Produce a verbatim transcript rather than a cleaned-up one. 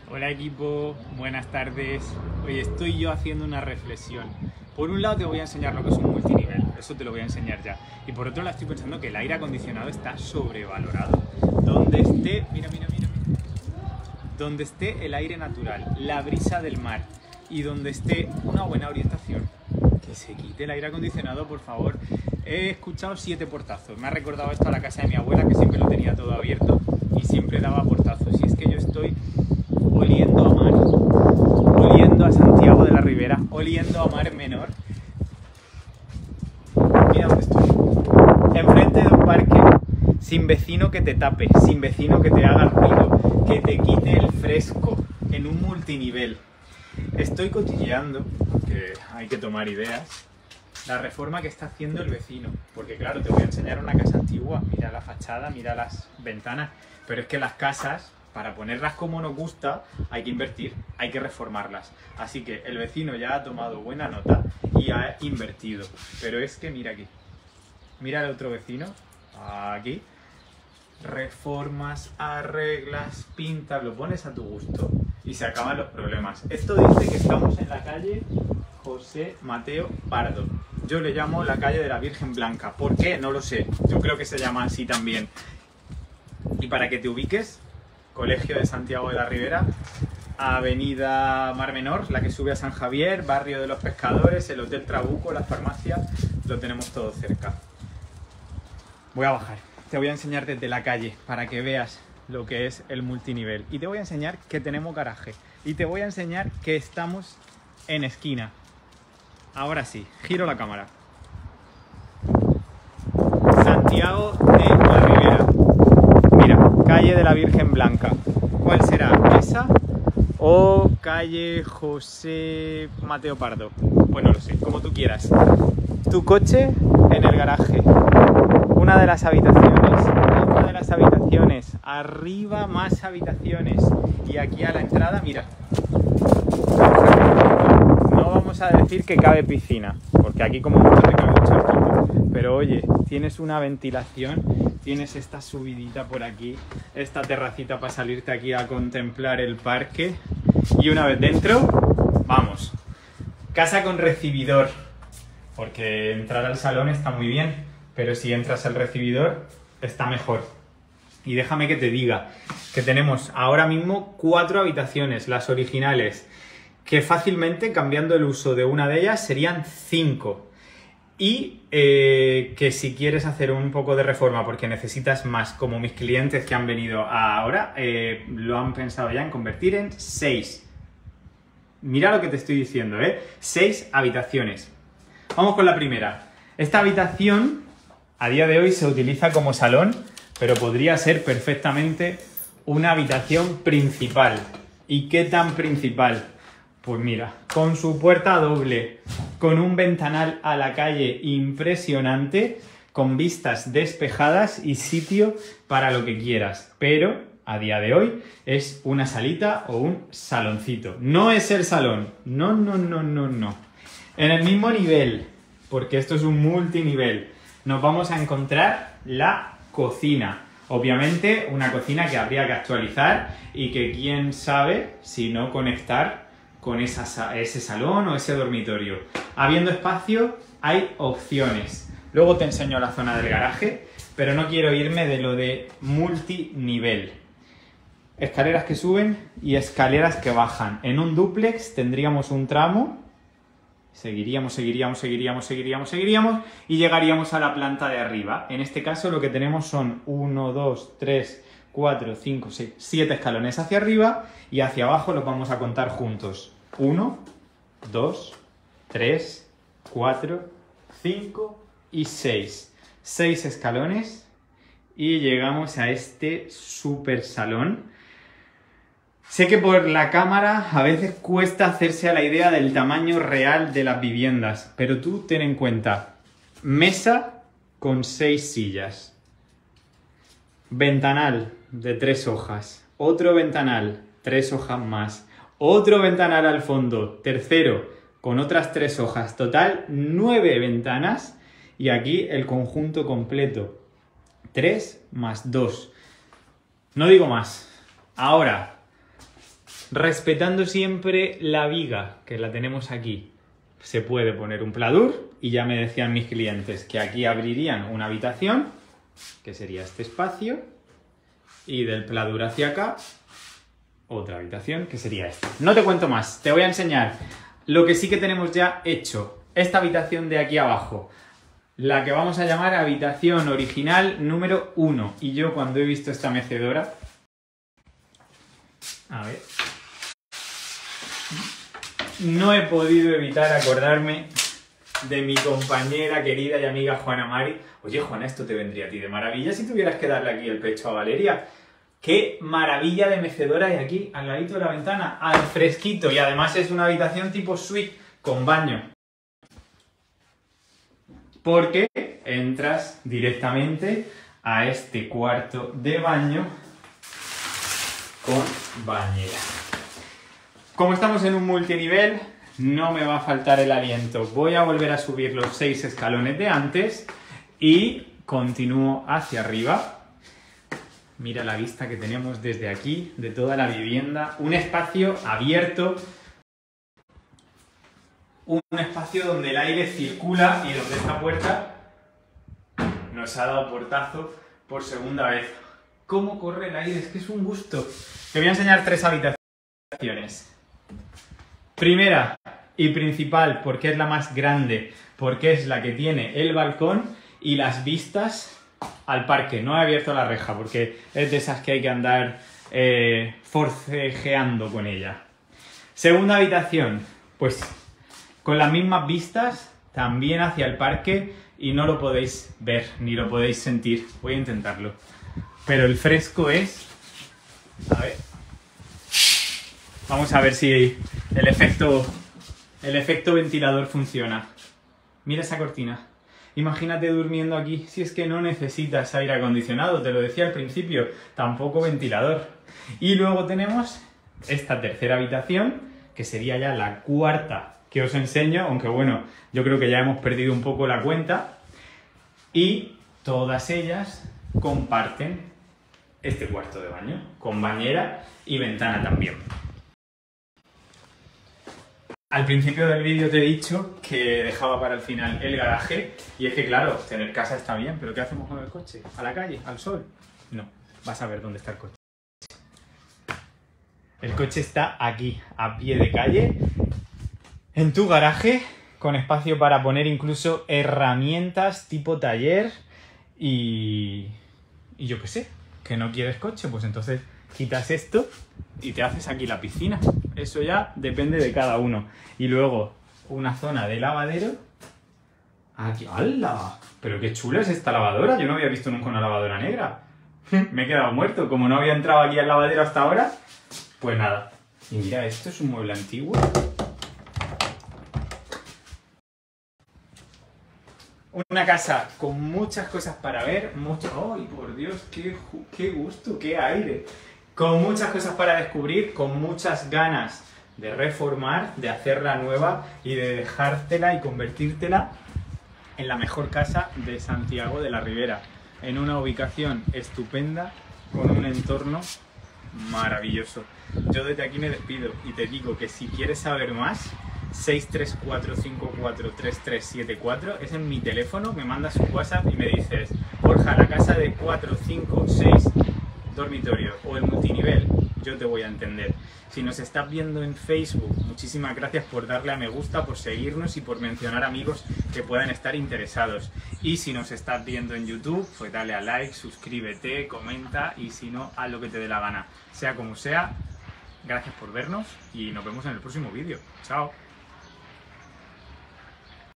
Hola equipo, buenas tardes. Hoy estoy yo haciendo una reflexión. Por un lado te voy a enseñar lo que es un multinivel, eso te lo voy a enseñar ya. Y por otro lado estoy pensando que el aire acondicionado está sobrevalorado. Donde esté, mira, mira, mira, mira. Donde esté el aire natural, la brisa del mar y donde esté una buena orientación, que se quite el aire acondicionado, por favor. He escuchado siete portazos. Me ha recordado esto a la casa de mi abuela, que siempre lo tenía todo abierto y siempre daba portazos. Y es que yo estoy oliendo a mar, oliendo a Santiago de la Ribera, oliendo a Mar Menor. Mira dónde estoy. Enfrente de un parque, sin vecino que te tape, sin vecino que te haga ruido, que te quite el fresco, en un multinivel. Estoy cotilleando, que hay que tomar ideas, la reforma que está haciendo el vecino. Porque claro, te voy a enseñar una casa antigua, mira la fachada, mira las ventanas, pero es que las casas, para ponerlas como nos gusta, hay que invertir, hay que reformarlas. Así que el vecino ya ha tomado buena nota y ha invertido. Pero es que mira aquí, mira el otro vecino, aquí, reformas, arreglas, pintas, lo pones a tu gusto y se acaban los problemas. Esto dice que estamos en la calle José Mateo Pardo. Yo le llamo la calle de la Virgen Blanca. ¿Por qué? No lo sé. Yo creo que se llama así también. Y para que te ubiques, Colegio de Santiago de la Ribera, Avenida Mar Menor, la que sube a San Javier, Barrio de los Pescadores, el Hotel Trabuco, la farmacia, lo tenemos todo cerca. Voy a bajar. Te voy a enseñar desde la calle para que veas lo que es el multinivel. Y te voy a enseñar que tenemos garaje. Y te voy a enseñar que estamos en esquina. Ahora sí, giro la cámara. Santiago de la Ribera. Mira, calle de la Virgen Blanca. ¿Cuál será? ¿Esa o calle José Mateo Pardo? Pues no lo sé, como tú quieras. Tu coche en el garaje. Una de las habitaciones, otra de las habitaciones, arriba más habitaciones. Y aquí a la entrada, mira. No vamos a decir que cabe piscina, porque aquí como mucho te cabe un charquito. Pero oye, tienes una ventilación, tienes esta subidita por aquí, esta terracita para salirte aquí a contemplar el parque. Y una vez dentro, vamos. Casa con recibidor, porque entrar al salón está muy bien, pero si entras al recibidor está mejor. Y déjame que te diga que tenemos ahora mismo cuatro habitaciones, las originales, que fácilmente, cambiando el uso de una de ellas, serían cinco. Y eh, que si quieres hacer un poco de reforma porque necesitas más, como mis clientes que han venido ahora, eh, lo han pensado ya en convertir en seis. Mira lo que te estoy diciendo, ¿eh? Seis habitaciones. Vamos con la primera. Esta habitación a día de hoy se utiliza como salón, pero podría ser perfectamente una habitación principal. ¿Y qué tan principal? Pues mira, con su puerta doble, con un ventanal a la calle impresionante, con vistas despejadas y sitio para lo que quieras. Pero a día de hoy es una salita o un saloncito. No es el salón, no, no, no, no, no. En el mismo nivel, porque esto es un multinivel, nos vamos a encontrar la cocina. Obviamente una cocina que habría que actualizar y que quién sabe si no conectar con esa, ese salón o ese dormitorio. Habiendo espacio, hay opciones. Luego te enseño la zona del garaje, pero no quiero irme de lo de multinivel. Escaleras que suben y escaleras que bajan. En un dúplex tendríamos un tramo, seguiríamos, seguiríamos, seguiríamos, seguiríamos, seguiríamos y llegaríamos a la planta de arriba. En este caso lo que tenemos son uno, dos, tres, cuatro, cinco, seis, siete escalones hacia arriba y hacia abajo los vamos a contar juntos. uno, dos, tres, cuatro, cinco y seis. seis escalones y llegamos a este super salón. Sé que por la cámara a veces cuesta hacerse a la idea del tamaño real de las viviendas, pero tú ten en cuenta, mesa con seis sillas, ventanal de tres hojas, otro ventanal, tres hojas más, otro ventanal al fondo, tercero, con otras tres hojas, total nueve ventanas y aquí el conjunto completo, tres más dos. No digo más. Ahora, respetando siempre la viga, que la tenemos aquí. Se puede poner un pladur y ya me decían mis clientes que aquí abrirían una habitación, que sería este espacio, y del pladur hacia acá, otra habitación, que sería esta. No te cuento más, te voy a enseñar lo que sí que tenemos ya hecho. Esta habitación de aquí abajo, la que vamos a llamar habitación original número uno. Y yo cuando he visto esta mecedora... A ver... No he podido evitar acordarme de mi compañera querida y amiga Juana Mari. Oye, Juana, esto te vendría a ti de maravilla si tuvieras que darle aquí el pecho a Valeria. ¡Qué maravilla de mecedora hay aquí, al ladito de la ventana, al fresquito! Y además es una habitación tipo suite, con baño. Porque entras directamente a este cuarto de baño con bañera. Como estamos en un multinivel, no me va a faltar el aliento. Voy a volver a subir los seis escalones de antes y continúo hacia arriba. Mira la vista que tenemos desde aquí, de toda la vivienda. Un espacio abierto. Un espacio donde el aire circula y donde esta puerta nos ha dado portazo por segunda vez. ¿Cómo corre el aire? Es que es un gusto. Te voy a enseñar tres habitaciones. Primera y principal, porque es la más grande, porque es la que tiene el balcón y las vistas al parque. No he abierto la reja porque es de esas que hay que andar eh, forcejeando con ella. Segunda habitación, pues con las mismas vistas, también hacia el parque y no lo podéis ver ni lo podéis sentir. Voy a intentarlo. Pero el fresco es... A ver... Vamos a ver si el efecto, el efecto ventilador funciona. Mira esa cortina. Imagínate durmiendo aquí, si es que no necesitas aire acondicionado, te lo decía al principio, tampoco ventilador. Y luego tenemos esta tercera habitación, que sería ya la cuarta que os enseño, aunque bueno, yo creo que ya hemos perdido un poco la cuenta. Y todas ellas comparten este cuarto de baño, con bañera y ventana también. Al principio del vídeo te he dicho que dejaba para el final el garaje y es que claro, tener casa está bien, pero ¿qué hacemos con el coche? ¿A la calle? ¿Al sol? No, vas a ver dónde está el coche. El coche está aquí, a pie de calle, en tu garaje, con espacio para poner incluso herramientas tipo taller y... y yo qué sé, que no quieres coche, pues entonces quitas esto y te haces aquí la piscina. Eso ya depende de cada uno. Y luego una zona de lavadero. Aquí. ¡Hala! Pero qué chula es esta lavadora. Yo no había visto nunca una lavadora negra. Me he quedado muerto. Como no había entrado aquí al lavadero hasta ahora, pues nada. Y mira, esto es un mueble antiguo. Una casa con muchas cosas para ver. Mucho... ¡Ay, por Dios! Qué, ¡Qué gusto! ¡Qué aire! Con muchas cosas para descubrir, con muchas ganas de reformar, de hacerla nueva y de dejártela y convertírtela en la mejor casa de Santiago de la Ribera. En una ubicación estupenda, con un entorno maravilloso. Yo desde aquí me despido y te digo que si quieres saber más, seis tres cuatro cinco cuatro tres tres siete cuatro es en mi teléfono, me mandas un WhatsApp y me dices: Borja, la casa de cuatro, cinco, seis dormitorio o el multinivel, yo te voy a entender. Si nos estás viendo en Facebook, muchísimas gracias por darle a me gusta, por seguirnos y por mencionar amigos que puedan estar interesados. Y si nos estás viendo en YouTube, pues dale a like, suscríbete, comenta y si no, haz lo que te dé la gana. Sea como sea, gracias por vernos y nos vemos en el próximo vídeo. Chao.